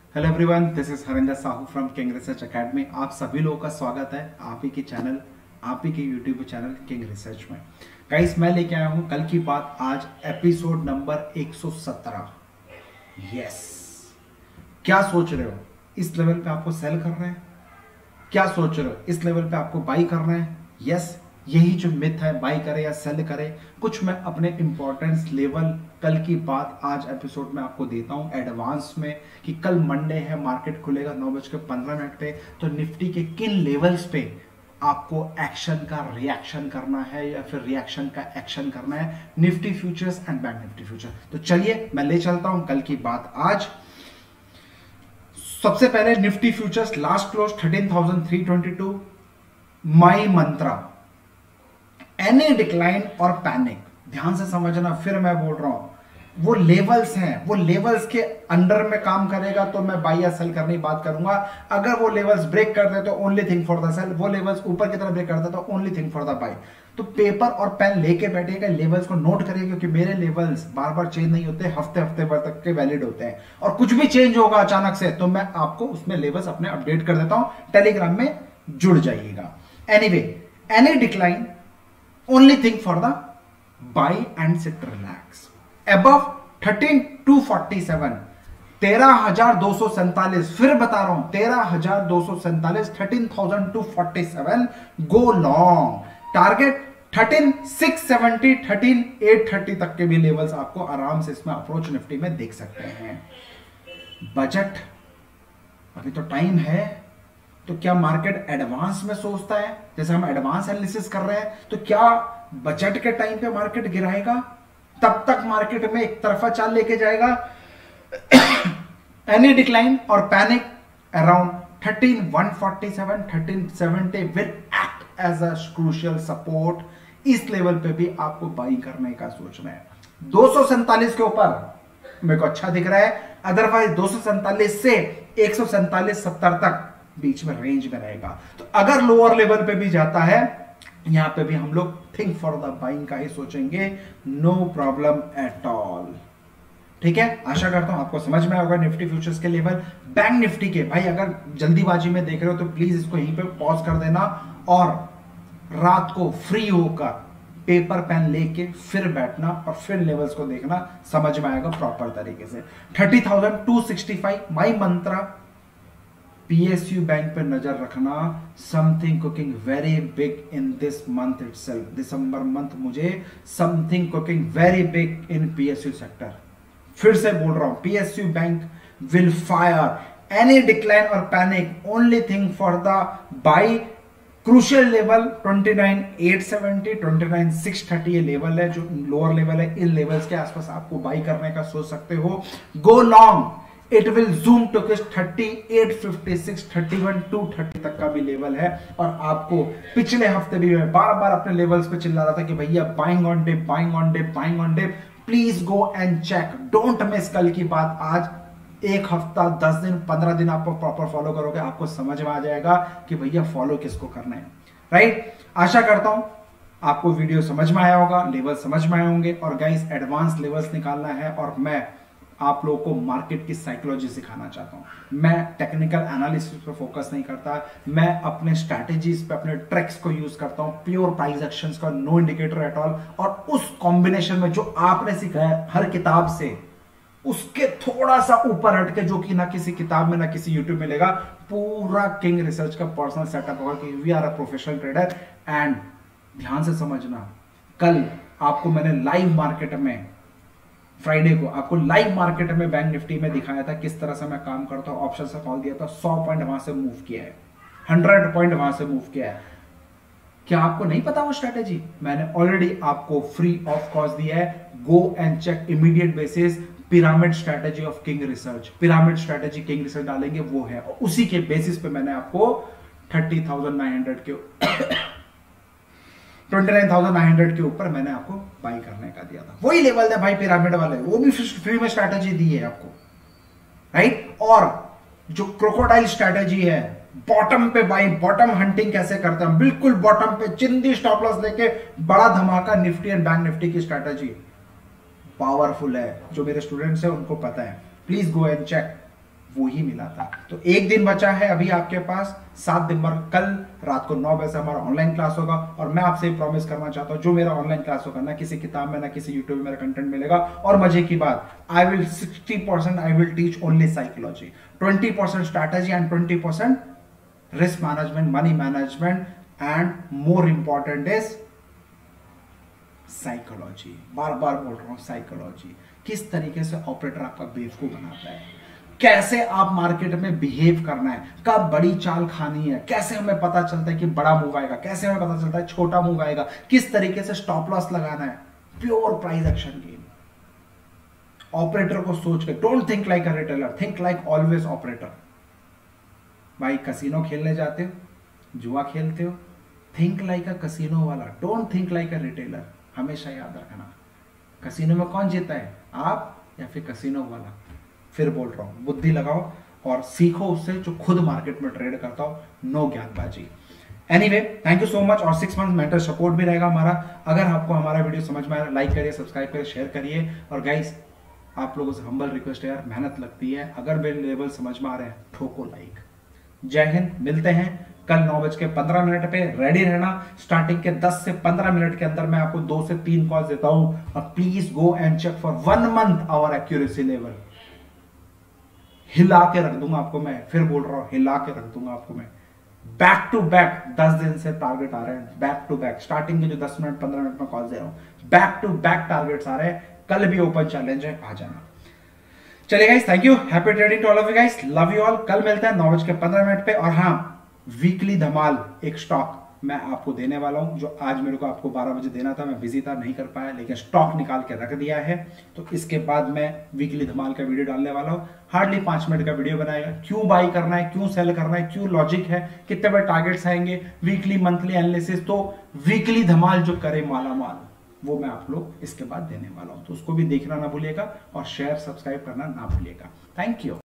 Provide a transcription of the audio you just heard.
Hello everyone, this is Harinder Sahu from King Research Academy. आप सभी लोगों का स्वागत है आप ही के चैनल, आप ही के यूट्यूब चैनल किंग रिसर्च में। गाइस, मैं लेके आया हूं कल की बात, आज एपिसोड नंबर 117। यस, क्या सोच रहे हो? इस लेवल पे आपको सेल करना है? क्या सोच रहे हो? इस लेवल पे आपको बाई करना है? यस, यही जो मिथ है, बाई करे या सेल करे, कुछ मैं अपने इंपॉर्टेंस लेवल कल की बात आज एपिसोड में आपको देता हूं एडवांस में कि कल मंडे है, मार्केट खुलेगा 9:15 पे, तो निफ्टी के किन लेवल्स पे आपको एक्शन का रिएक्शन करना है या फिर रिएक्शन का एक्शन करना है, Nifty futures and bank Nifty future. तो चलिए मैं ले चलता हूं कल की बात आज। सबसे पहले Nifty futures last close 13,322। My mantra, any decline और पैनिक, ध्यान से समझना, फिर मैं बोल रहा हूं वो लेवल्स हैं, वो लेवल्स के अंडर में काम करेगा तो मैं बाई या सेल करने की बात करूंगा। अगर वो लेवल्स ब्रेक कर दे तो only thing for the sell, वो लेवल्स ऊपर की तरफ ब्रेक कर दे तो only thing for the buy. तो पेपर और पेन लेके बैठिएगा, लेवल्स को नोट करिए, क्योंकि मेरे लेवल्स बार बार चेंज नहीं होते, हफ्ते हफ्ते भर तक के वैलिड होते हैं, और कुछ भी चेंज होगा अचानक से तो मैं आपको उसमें लेवल्स अपने अपडेट कर देता हूं। टेलीग्राम में जुड़ जाइएगा। Anyway, any decline only thing for the buy and sit relax above 13,247, 13,247, फिर बता रहा हूं 13,247, 13,247, गो लॉन्ग। टारगेट 13,670, 13,830 तक के भी लेवल्स आपको आराम से इसमें अप्रोच निफ्टी में देख सकते हैं। बजट, अभी तो टाइम है, तो क्या मार्केट एडवांस में सोचता है? जैसे हम एडवांस एनालिसिस कर रहे हैं, तो क्या बजट के टाइम पे मार्केट गिराएगा? तब तक मार्केट में एक तरफा चाल लेके जाएगा। एनी डिक्लाइन और panic around 13,147, 13,70 will act as a crucial support. इस लेवल पे भी आपको बाई करने का सोचना है। 247 के ऊपर मेरे को अच्छा दिख रहा है, अदरवाइज 247 से 147.70 तक बीच में रेंज में रहेगा। तो अगर लोअर लेवल पे भी जाता है, यहां पे भी हम लोग थिंक फॉर द बाइंग का ही सोचेंगे, नो प्रॉब्लम एट ऑल। ठीक है, आशा करता हूं आपको समझ में आएगा निफ्टी फ्यूचर्स के लेवल। बैंक निफ्टी के भाई अगर जल्दीबाजी में देख रहे हो तो प्लीज इसको यहीं पे पॉज कर देना, और रात को फ्री होकर पेपर पेन लेके फिर बैठना और फिर लेवल्स को देखना, समझ में आएगा प्रॉपर तरीके से। 30,265 माई मंत्रा। पीएसयू बैंक पर नजर रखना, something cooking very big in this month itself. December month मुझे something cooking very big in PSU sector. फिर से बोल रहा हूं, PSU bank will fire. Any decline और panic, only thing for the buy. Crucial level 29,870, 29,630 ये level है जो लोअर लेवल है। इन लेवल्स के आसपास आपको बाई करने का सोच सकते हो। Go long, it will zoom to 3856, 31,230 तक का भी लेवल है। और आपको पिछले हफ्ते भी मैं बार बार अपने लेवल्स पे चिल्ला रहा था कि भैया buying on dip, buying on dip, buying on dip. Please go and check, don't miss कल की बात। आज एक हफ्ता, 10 दिन, 15 दिन आप प्रॉपर फॉलो करोगे, आपको समझ में आ जाएगा कि भैया फॉलो किसको करना है। राइट, आशा करता हूं आपको वीडियो समझ में आया होगा, लेवल समझ में आए होंगे। और गाइस, एडवांस लेवल्स निकालना है और मैं आप लोगों को मार्केट की साइकोलॉजी सिखाना चाहता हूं। मैं टेक्निकल एनालिसिस पे फोकस नहीं करता, मैं अपने स्ट्रैटेजीज पे, अपने ट्रिक्स को यूज करता हूं, प्योर प्राइस एक्शंस का, नो इंडिकेटर एट ऑल। और उस कॉम्बिनेशन में जो आपने सीखा है हर किताब से, उसके थोड़ा सा ऊपर हटके, जो कि ना किसी किताब में ना किसी यूट्यूब में मिलेगा, पूरा किंग रिसर्च का पर्सनल सेटअप होगा कि we are a professional trader. And ध्यान से समझना, कल आपको मैंने लाइव मार्केट में, फ्राइडे को आपको लाइव मार्केट में बैंक निफ्टी में दिखाया था किस तरह से मैं काम करता हूं। ऑप्शन से कॉल दिया था, 100 पॉइंट वहां से मूव किया है, 100 पॉइंट वहां से मूव किया है। क्या आपको नहीं पता वो स्ट्रेटेजी? मैंने ऑलरेडी आपको फ्री ऑफ कॉस्ट दिया है। Go and check immediate basis, pyramid strategy of King Research. Pyramid strategy King Research डालेंगे वो है, और उसी के बेसिस पे मैंने आपको 30,900 के 29,900 के ऊपर मैंने आपको बाई करने का दिया था। वही लेवल है भाई पिरामिड वाले, वो भी फ्री में स्ट्रैटेजी दी है आपको। राइट, और जो क्रोकोडाइल स्ट्रैटेजी है, बॉटम पे बाई, बॉटम हंटिंग कैसे करते हैं, बिल्कुल बॉटम पे चिंदी स्टॉप लॉस लेके बड़ा धमाका निफ्टी एंड बैंक निफ्टी की स्ट्रैटेजी पावरफुल है। जो मेरे स्टूडेंट्स हैं उनको पता है, प्लीज गो एंड चेक। वो ही मिला था। तो एक दिन बचा है अभी आपके पास, 7 दिसंबर, कल रात को 9 बजे से हमारा ऑनलाइन क्लास होगा। और मैं आपसे प्रॉमिस करना चाहता हूं, जो मेरा ऑनलाइन क्लास होगा ना किसी किताब में ना किसी यूट्यूब में मेरा कंटेंट मिलेगा। और मजे की बात, I will 60% I will teach only psychology, 20% strategy and 20% risk management, money management, and more important is psychology. बार बार बोल रहा हूं साइकोलॉजी, किस तरीके से ऑपरेटर आपका बेवकूफ बनाता है, कैसे आप मार्केट में बिहेव करना है, कब बड़ी चाल खानी है, कैसे हमें पता चलता है कि बड़ा मूव आएगा, कैसे हमें पता चलता है छोटा मूव आएगा, किस तरीके से स्टॉप लॉस लगाना है। Pure price action game. Operator को सोच के, don't think like a retailer, think like always operator. भाई कसिनो खेलने जाते हो, जुआ खेलते हो, थिंक लाइक अ कसिनो वाला, don't think like a retailer. हमेशा याद रखना, कसिनो में कौन जीता है, आप या फिर कसिनो वाला। फिर बोल रहा हूं, बुद्धि लगाओ और सीखो उससे जो खुद मार्केट में ट्रेड करता हो, नो ज्ञानबाजी। Anyway, thank you so much. और 6 मंथ मेंटर सपोर्ट भी रहेगा हमारा। अगर आपको हमारा वीडियो समझ में आया, लाइक करिए, सब्सक्राइब करिए, शेयर करिए। और गाइस, आप लोगों से हम्बल रिक्वेस्ट है यार, मेहनत लगती है, अगर मेरे लेवल समझ में आ रहे हैं ठोको लाइक। जय हिंद, मिलते हैं कल 9:15 पे। रेडी रहना, स्टार्टिंग के 10 से 15 मिनट के अंदर मैं आपको 2 से 3 कॉल्स देता हूं। और please go and check for 1 month our accuracy level. हिला के रख दूंगा आपको मैं, फिर बोल रहा हूं, हिला के रख दूंगा आपको मैं। बैक टू बैक 10 दिन से टारगेट आ रहे हैं, बैक टू बैक। स्टार्टिंग के जो 10 मिनट 15 मिनट में कॉल दे रहा हूं, बैक टू बैक टारगेट्स आ रहे हैं। कल भी ओपन चैलेंज है, आ जाना। चलिए guys, thank you, happy trading to all of you guys, love you all. कल मिलते हैं 9:15 पे। और हाँ, वीकली धमाल एक स्टॉक मैं आपको देने वाला हूं, जो आज मेरे को आपको 12 बजे देना था, मैं बिजी था, नहीं कर पाया, लेकिन स्टॉक निकाल के रख दिया है। तो इसके बाद मैं वीकली धमाल का वीडियो डालने वाला हूं, हार्डली 5 मिनट का वीडियो बनाएगा। क्यों बाई करना है, क्यों सेल करना है, क्यों लॉजिक है, कितने बड़े टारगेट्स आएंगे, वीकली मंथली एनालिसिस। तो वीकली धमाल जो करे माला माल, वो मैं आप लोग इसके बाद देने वाला हूं। तो उसको भी देखना ना भूलिएगा और शेयर सब्सक्राइब करना ना भूलिएगा। Thank you.